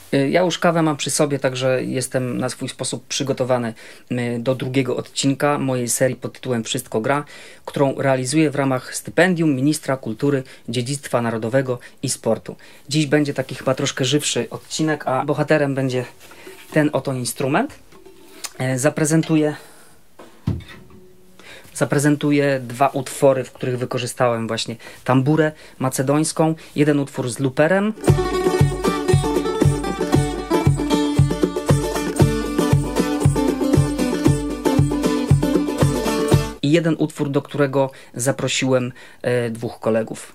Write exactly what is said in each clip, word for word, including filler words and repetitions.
Ja już kawę mam przy sobie, także jestem na swój sposób przygotowany do drugiego odcinka mojej serii pod tytułem Wszystko gra, którą realizuję w ramach stypendium Ministra Kultury, Dziedzictwa Narodowego i Sportu. Dziś będzie taki chyba troszkę żywszy odcinek, a bohaterem będzie ten oto instrument. Zaprezentuję, zaprezentuję dwa utwory, w których wykorzystałem właśnie tamburę macedońską. Jeden utwór z luperem. I jeden utwór, do którego zaprosiłem e, dwóch kolegów.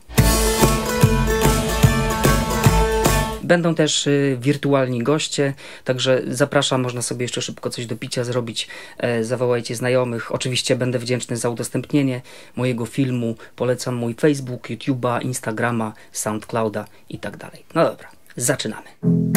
Będą też y, wirtualni goście, także zapraszam, można sobie jeszcze szybko coś do picia zrobić, e, zawołajcie znajomych. Oczywiście będę wdzięczny za udostępnienie mojego filmu, polecam mój Facebook, YouTube'a, Instagrama, SoundClouda i tak dalej. No dobra, zaczynamy.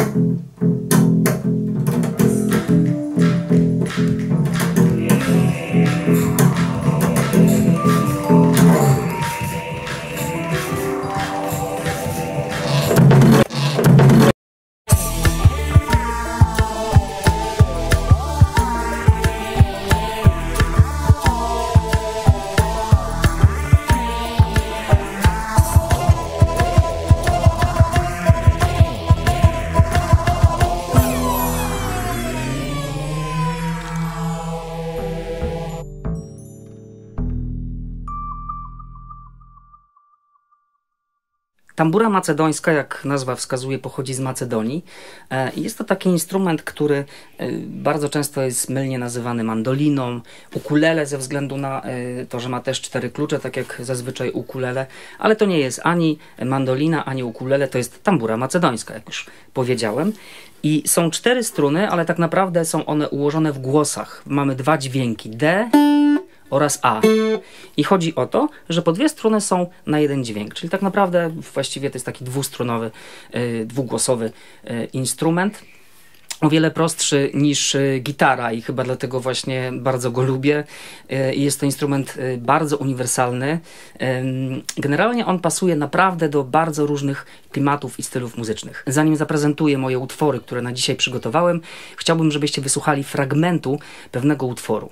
Tambura macedońska, jak nazwa wskazuje, pochodzi z Macedonii. Jest to taki instrument, który bardzo często jest mylnie nazywany mandoliną, ukulele ze względu na to, że ma też cztery klucze, tak jak zazwyczaj ukulele, ale to nie jest ani mandolina, ani ukulele, to jest tambura macedońska, jak już powiedziałem. I są cztery struny, ale tak naprawdę są one ułożone w głosach. Mamy dwa dźwięki, D oraz A. I chodzi o to, że po dwie struny są na jeden dźwięk, czyli tak naprawdę właściwie to jest taki dwustrunowy, yy, dwugłosowy yy, instrument. O wiele prostszy niż y, gitara i chyba dlatego właśnie bardzo go lubię. Y, jest to instrument y, bardzo uniwersalny. Y, generalnie on pasuje naprawdę do bardzo różnych klimatów i stylów muzycznych. Zanim zaprezentuję moje utwory, które na dzisiaj przygotowałem, chciałbym, żebyście wysłuchali fragmentu pewnego utworu.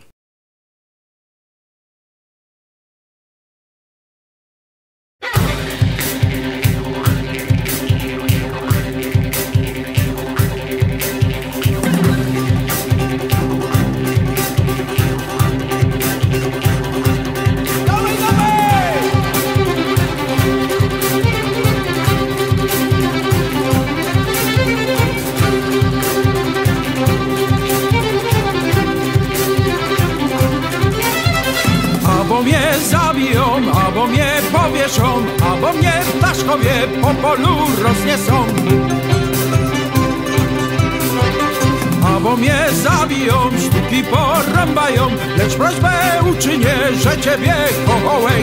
Albo mnie powieszą, albo mnie w Daszkowie po polu rozniesą. Albo mnie zabiją, sztuki porąbają, lecz prośbę uczynię, że ciebie kochałem.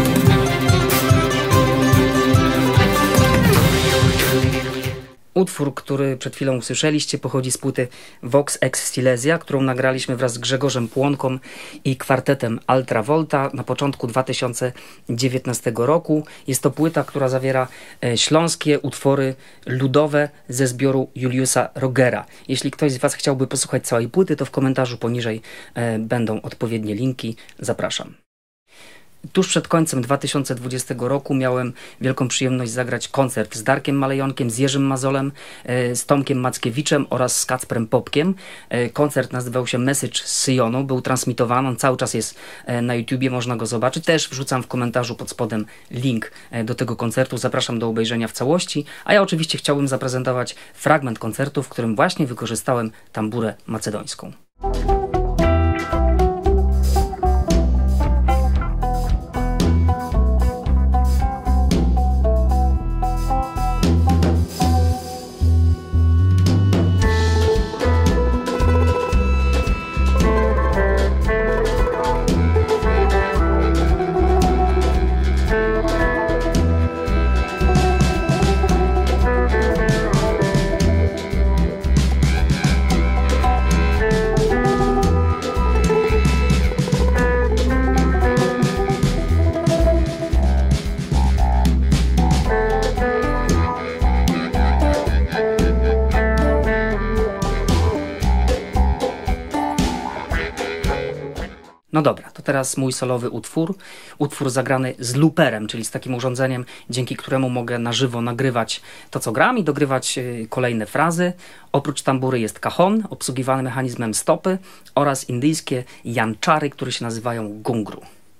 Utwór, który przed chwilą usłyszeliście, pochodzi z płyty Vox Ex Silesia, którą nagraliśmy wraz z Grzegorzem Płonką i kwartetem Ultravolta na początku dwa tysiące dziewiętnastego roku. Jest to płyta, która zawiera śląskie utwory ludowe ze zbioru Juliusa Rogera. Jeśli ktoś z Was chciałby posłuchać całej płyty, to w komentarzu poniżej będą odpowiednie linki. Zapraszam. Tuż przed końcem dwa tysiące dwudziestego roku miałem wielką przyjemność zagrać koncert z Darkiem Malejonkiem, z Jerzym Mazolem, z Tomkiem Mackiewiczem oraz z Kacprem Popkiem. Koncert nazywał się Message z Syjonu, był transmitowany, on cały czas jest na YouTubie, można go zobaczyć. Też wrzucam w komentarzu pod spodem link do tego koncertu, zapraszam do obejrzenia w całości. A ja oczywiście chciałbym zaprezentować fragment koncertu, w którym właśnie wykorzystałem tamburę macedońską. No dobra, to teraz mój solowy utwór. Utwór zagrany z looperem, czyli z takim urządzeniem, dzięki któremu mogę na żywo nagrywać to, co gram i dogrywać kolejne frazy. Oprócz tambury jest cajon, obsługiwany mechanizmem stopy oraz indyjskie janczary, które się nazywają gungru.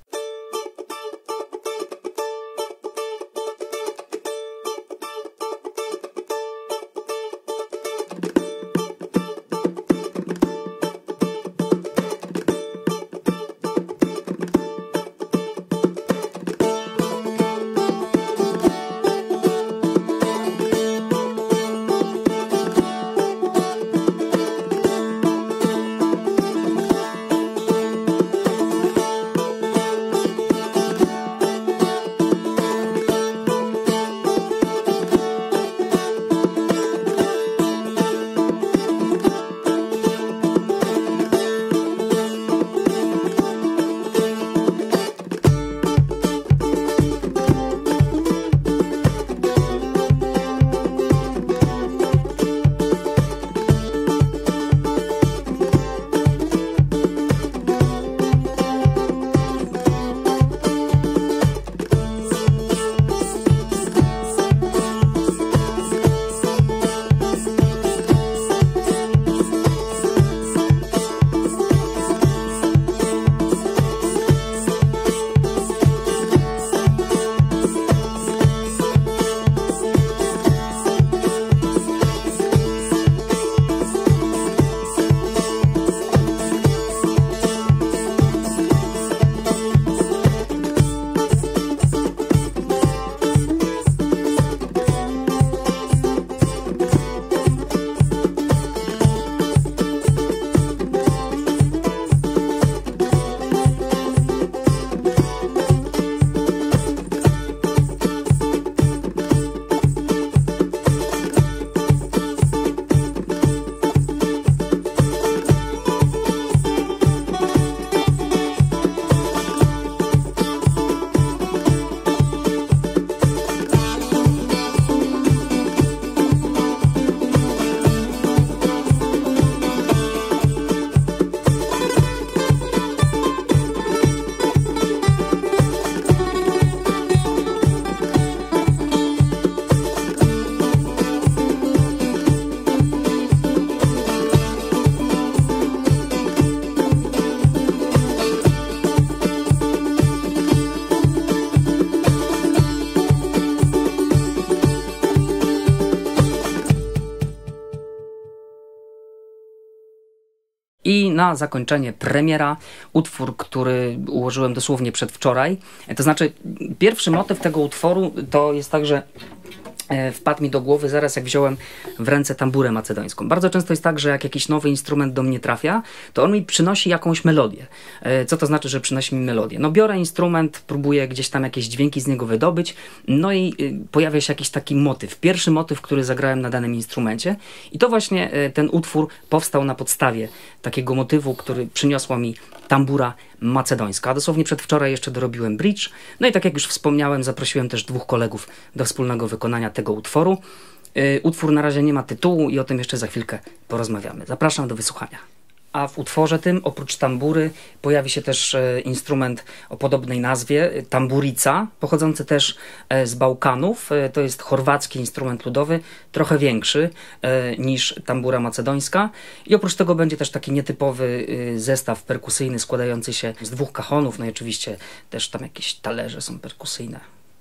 I na zakończenie premiera, utwór, który ułożyłem dosłownie przedwczoraj. To znaczy, pierwszy motyw tego utworu to jest tak, że wpadł mi do głowy zaraz, jak wziąłem w ręce tamburę macedońską. Bardzo często jest tak, że jak jakiś nowy instrument do mnie trafia, to on mi przynosi jakąś melodię. Co to znaczy, że przynosi mi melodię? No biorę instrument, próbuję gdzieś tam jakieś dźwięki z niego wydobyć, no i pojawia się jakiś taki motyw. Pierwszy motyw, który zagrałem na danym instrumencie i to właśnie ten utwór powstał na podstawie takiego motywu, który przyniosła mi tambura macedońska. Dosłownie przedwczoraj jeszcze dorobiłem bridge. No i tak jak już wspomniałem, zaprosiłem też dwóch kolegów do wspólnego wykonania tego utworu. Yy, utwór na razie nie ma tytułu i o tym jeszcze za chwilkę porozmawiamy. Zapraszam do wysłuchania. A w utworze tym, oprócz tambury, pojawi się też e, instrument o podobnej nazwie, e, tamburica, pochodzący też e, z Bałkanów. E, to jest chorwacki instrument ludowy, trochę większy e, niż tambura macedońska. I oprócz tego będzie też taki nietypowy e, zestaw perkusyjny składający się z dwóch kachonów. No i oczywiście też tam jakieś talerze są perkusyjne.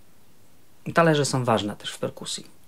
Talerze są ważne też w perkusji.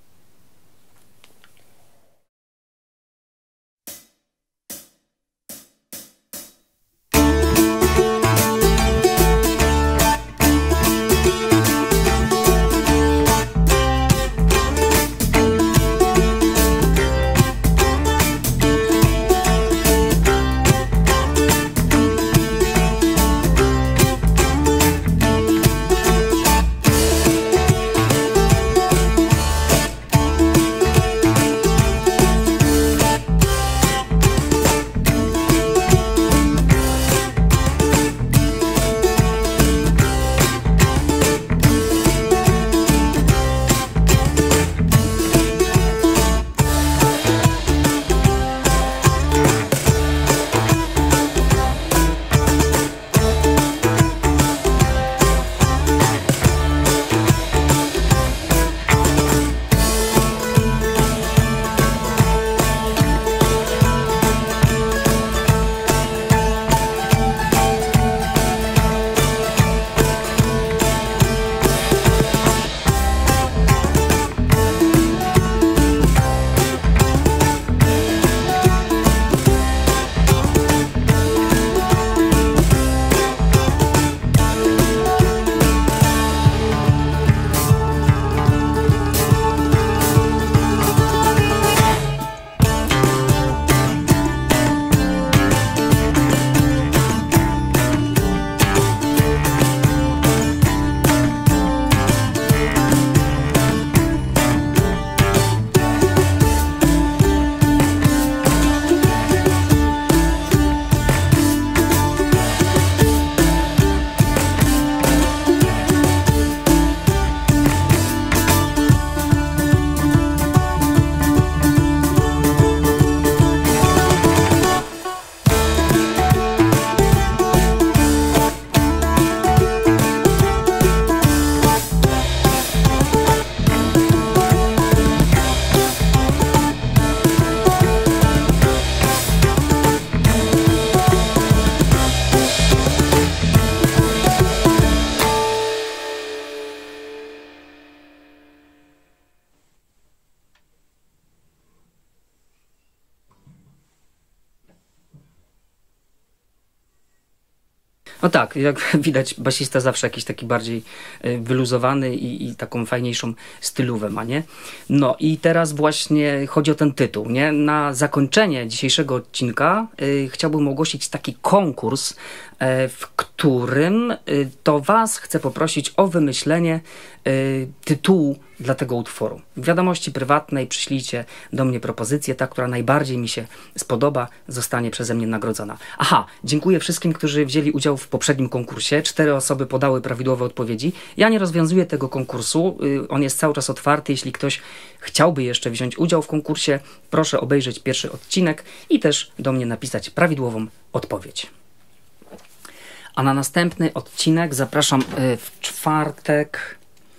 No tak, jak widać, basista zawsze jakiś taki bardziej wyluzowany i, i taką fajniejszą stylówę ma, nie? No i teraz właśnie chodzi o ten tytuł, nie? Na zakończenie dzisiejszego odcinka y, chciałbym ogłosić taki konkurs, y, w którym y, to was chcę poprosić o wymyślenie y, tytułu dla tego utworu. W wiadomości prywatnej przyślijcie do mnie propozycję, ta, która najbardziej mi się spodoba, zostanie przeze mnie nagrodzona. Aha, dziękuję wszystkim, którzy wzięli udział w poprzednim konkursie. Cztery osoby podały prawidłowe odpowiedzi. Ja nie rozwiązuję tego konkursu, on jest cały czas otwarty. Jeśli ktoś chciałby jeszcze wziąć udział w konkursie, proszę obejrzeć pierwszy odcinek i też do mnie napisać prawidłową odpowiedź. A na następny odcinek zapraszam w czwartek...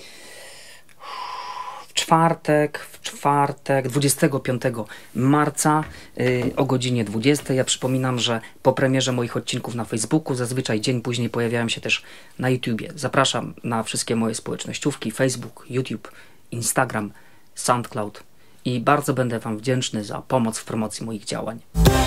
W czwartek, w czwartek, dwudziestego piątego marca yy, o godzinie dwudziestej. Ja przypominam, że po premierze moich odcinków na Facebooku, zazwyczaj dzień później pojawiają się też na YouTubie. Zapraszam na wszystkie moje społecznościówki, Facebook, YouTube, Instagram, SoundCloud i bardzo będę wam wdzięczny za pomoc w promocji moich działań.